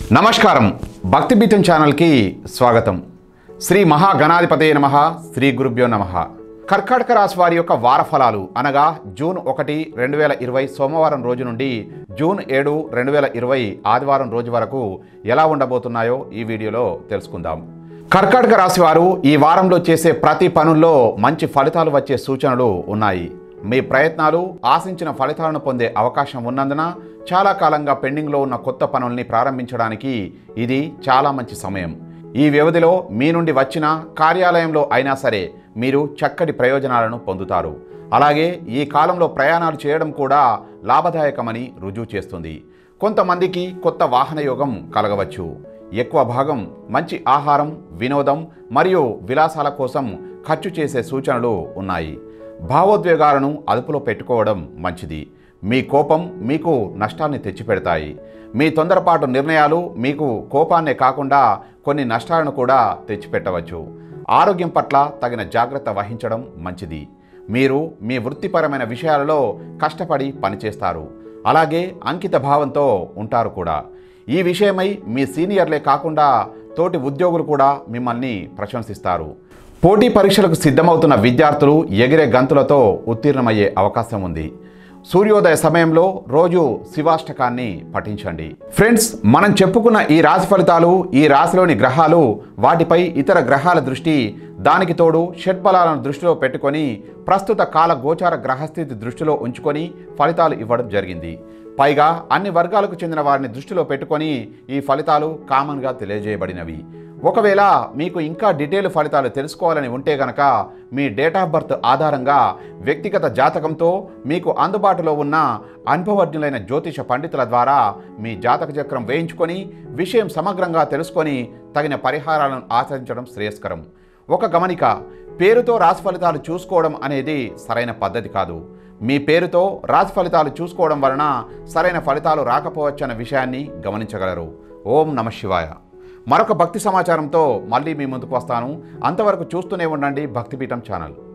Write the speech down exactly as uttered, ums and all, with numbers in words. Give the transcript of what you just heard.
నమస్కారం భక్తి బీటం ఛానల్ కి స్వాగతం। శ్రీ మహాగణాధిపతయే నమః। శ్రీ గురుభ్యో నమః। కర్కాటక రాశి వారి యొక్క వార ఫలాలు అనగా జూన్ ఒకటి రెండు వేల ఇరవై సోమవారం రోజు నుండి జూన్ ఏడు రెండు వేల ఇరవై ఆదివారం రోజు వరకు ఎలా ఉండబోతున్నాయో ఈ వీడియోలో తెలుసుకుందాం। కర్కాటక రాశి వారు ఈ వారంలో చేసే ప్రతి పనుల్లో మంచి ఫలితాలు వచ్చే సూచనలు ఉన్నాయి। మీ ప్రయత్నాలు ఆశించిన ఫలితాలను పొందే అవకాశం ఉన్నందున చాలా కాలంగా పెండింగ్లో ఉన్న కొత్త పనుల్ని ప్రారంభించడానికి ఇది చాలా మంచి సమయం। ఈ వ్యవధిలో మీ నుండి వచ్చిన కార్యాలయంలో అయినా సరే మీరు చక్కటి ప్రయోజనాలను పొందుతారు। అలాగే ఈ కాలంలో ప్రయాణాలు చేయడం కూడా లాభదాయకమని రుజువు చేస్తుంది। కొంతమందికి కొత్త వాహన యోగం కలగవచ్చు। ఎక్కువ భాగం మంచి ఆహారం, వినోదం మరియు విలాసాల కోసం ఖర్చు చేసే సూచనలు ఉన్నాయి। భావోద్వేగాలను అదుపులో పెట్టుకోవడం మంచిది। మీ కోపం మీకు నష్టాన్ని తెచ్చిపెడతాయి। మీ తొందరపాటు నిర్ణయాలు మీకు కోపాన్నే కాకుండా కొన్ని నష్టాలను కూడా తెచ్చిపెట్టవచ్చు। ఆరోగ్యం పట్ల తగిన జాగ్రత్త వహించడం మంచిది। మీరు మీ వృత్తిపరమైన విషయాలలో కష్టపడి పనిచేస్తారు। అలాగే అంకిత భావంతో ఉంటారు కూడా। ఈ విషయమై మీ సీనియర్లే కాకుండా తోటి ఉద్యోగులు కూడా మిమ్మల్ని ప్రశంసిస్తారు। పోటీ పరీక్షలకు సిద్ధమవుతున్న విద్యార్థులు ఎగిరే గంతులతో ఉత్తీర్ణమయ్యే అవకాశం ఉంది। సూర్యోదయ సమయంలో రోజు శివాష్టకాన్ని పఠించండి। ఫ్రెండ్స్, మనం చెప్పుకున్న ఈ రాశి ఫలితాలు, ఈ రాశిలోని గ్రహాలు, వాటిపై ఇతర గ్రహాల దృష్టి, దానికి తోడు షడ్బలాలను దృష్టిలో పెట్టుకొని ప్రస్తుత కాల గోచార గ్రహస్థితి దృష్టిలో ఉంచుకొని ఫలితాలు ఇవ్వడం జరిగింది। పైగా అన్ని వర్గాలకు చెందిన వారిని దృష్టిలో పెట్టుకొని ఈ ఫలితాలు కామన్గా తెలియజేయబడినవి। ఒకవేళ మీకు ఇంకా డీటెయిల్ ఫలితాలు తెలుసుకోవాలని ఉంటే గనక మీ డేట్ ఆఫ్ బర్త్ ఆధారంగా వ్యక్తిగత జాతకంతో మీకు అందుబాటులో ఉన్న అనుభవజ్ఞులైన జ్యోతిష పండితుల ద్వారా మీ జాతక చక్రం వేయించుకొని విషయం సమగ్రంగా తెలుసుకొని తగిన పరిహారాలను ఆచరించడం శ్రేయస్కరం। ఒక గమనిక, పేరుతో రాశి ఫలితాలు చూసుకోవడం అనేది సరైన పద్ధతి కాదు। మీ పేరుతో రాశి ఫలితాలు చూసుకోవడం వలన సరైన ఫలితాలు రాకపోవచ్చన్న విషయాన్ని గమనించగలరు। ఓం నమః శివాయ। మరొక భక్తి సమాచారంతో మళ్ళీ మీ ముందుకు వస్తాను। అంతవరకు చూస్తూనే ఉండండి భక్తి బీటం ఛానల్।